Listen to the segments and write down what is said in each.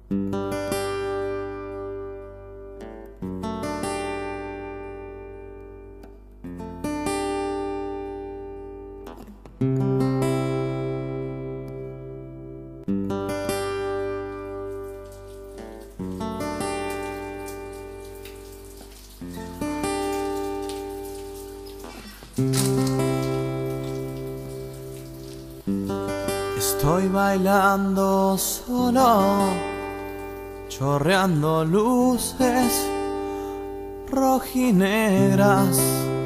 Estoy bailando solo, chorreando luces rojinegras.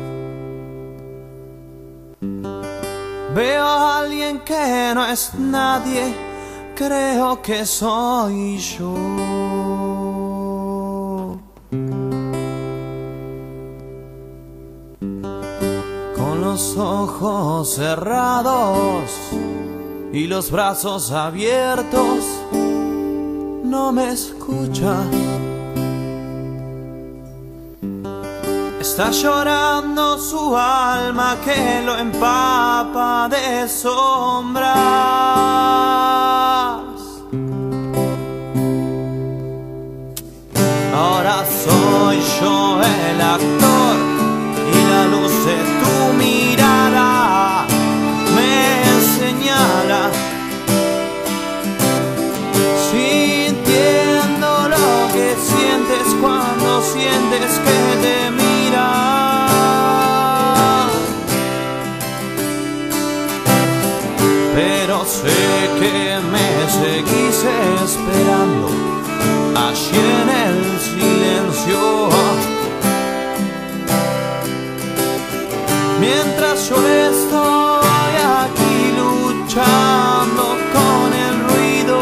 Veo a alguien que no es nadie, creo que soy yo. Con los ojos cerrados y los brazos abiertos, no me escucha. Está llorando su alma que lo empapa de sombras. Ahora soy yo el actor y la luz de tu mirada me señala, sintiendo lo que sientes cuando sientes que te mira. Pero sé que me seguís esperando allí en el silencio, mientras yo estoy aquí luchando con el ruido.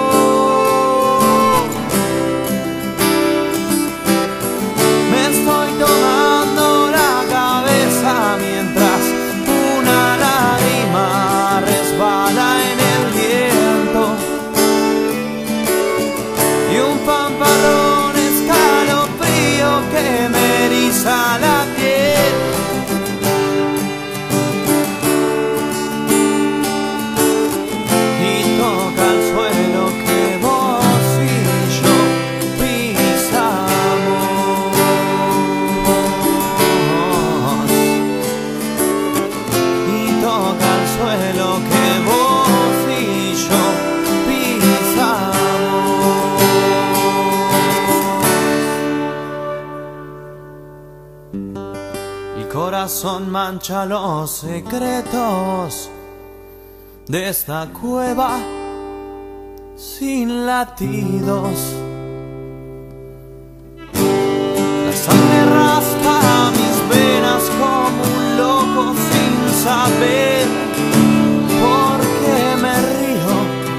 Me estoy tomando la cabeza mientras una lágrima resbala en el viento y un pamparrón escalofrío que me eriza la piel. El corazón mancha los secretos de esta cueva sin latidos. La sangre raspa mis venas como un loco sin saber por qué me río.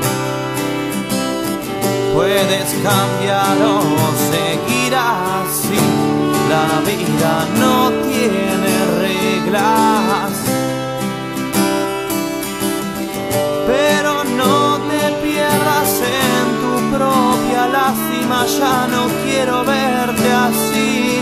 Puedes cambiar o seguir así, la vida no tiene reglas. Pero no te pierdas en tu propia lástima, ya no quiero verte así.